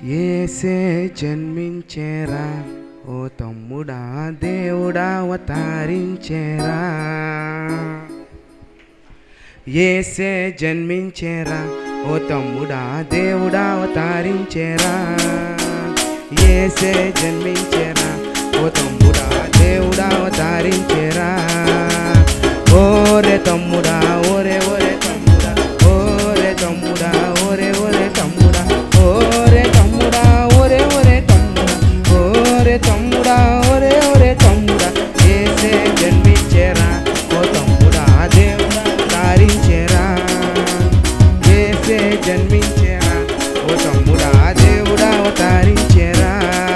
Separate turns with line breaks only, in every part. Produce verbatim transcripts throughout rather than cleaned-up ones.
యేసే జన్మించేరా ఓ తమ్ముడా దేవుడా అవతరించేరా. యేసే జన్మించేరా ఓ తమ్ముడా దేవుడా అవతరించేరా. యేసే జన్మించేరా ఓ తమ్ముడా దేవుడా అవతరించేరా. ఓరే తమ్ముడా ఓరే ఓరే తమ్ముడా ఓరే తమ్ముడా ఓరే ఓరే తమ్ముడా ఓరే తమ్ముడా ఓరే ఓరే తమ్ముడా ఓరే తమ్ముడా ఓరే ఓరే తమ్ముడా. యేసే జన్మించేరా ఓ తమ్ముడా దేవుడా అవతరించేరా. యేసే జన్మించేరా ఓ తమ్ముడా దేవుడా అవతరించేరా.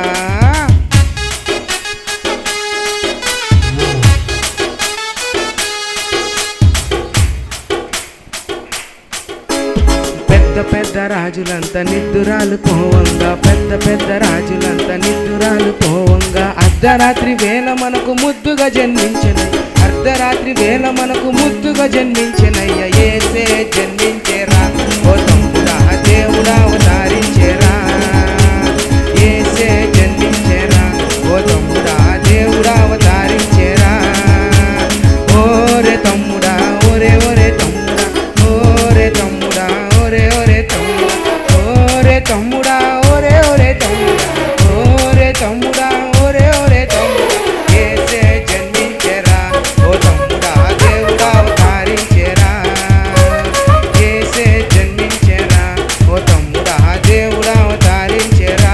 పెద్ద పెద్ద రాజులంతా నిద్దురాలు పోవంగా పెద్ద పెద్ద రాజులంతా నిద్దురాలు పోవంగా అర్ధరాత్రి వేళ మనకు ముద్దుగా జన్మించినయ్య అర్ధరాత్రి వేళ మనకు ముద్దుగా జన్మించినయ్య. యేసే జన్మించేరా ఓ తమ్ముడా దేవుడా అవతరించేరా. యేసే జన్మించేరా ఓ తమ్ముడా దేవుడా అవతరించేరా. ఓరే తమ్ముడా ఓరే ఓరే తమ్ముడా ఓరే తమ్ముడా ఓరే ఓరే తమ్ముడా ఓరే తమ్ముడా ఓరే ఓరే తమ్ముడా ఓరే తమ్ముడా ఓరే ఓరే తమ్ముడా. యేసే జన్మించేరా ఓ తమ్ముడా దేవుడా అవతరించేరా. యేసే జన్మించేరా ఓ తమ్ముడా దేవుడా అవతరించేరా.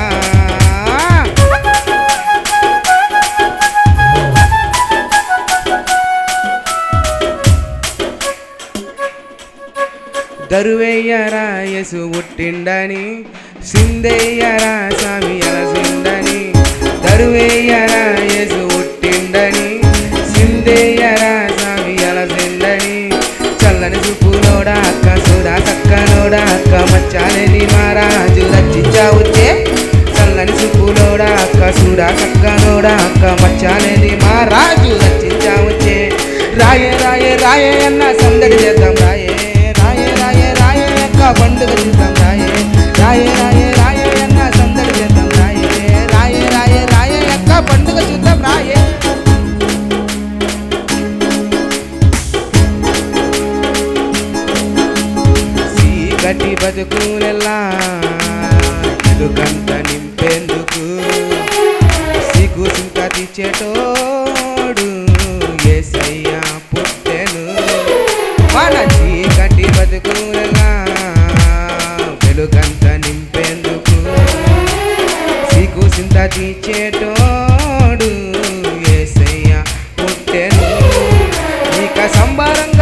దరువెయ్యరా యేసు పుట్టిండని సిందెయ్యరా స్వామి అలసిండని. దరువెయ్యరా యేసు పుట్టిండని సిందెయ్యరా స్వామి అలసిండని. చల్లని చూపులోడా అక్క సురా సక్కనోడా అక్క మచ్చాలేని మహారాజు రచించావుచ్చే. చల్లని చూపులోడా అక్క సురా సక్కనోడా అక్క మచ్చాలేని మహారాజు రచించావుచ్చే. రాయే రాయే రాయే అన్న సందడి చేద్దాం రాయే రాయే రాయే రాయే అక్క పండుగ చేద్దాం రాయే రాయే రాయే రాయే అన్న సందడి చేద్దాం రాయే రాయే రాయే రాయే అక్క పండుగ చూద్దాం రాయే. చీకటి బతుకులెల్లా వెలుగంత నింపేందుకు సిగ్గు సింక తెచ్చేటోడు యేసయ్య పుట్టెను. మన చీకటి బతుకులెల్లా వెలుగంత నింపేందుకు సిగ్గు సింత తీర్చేటోడు యేసయ్య పుట్టెను. ఇక సంబరంగా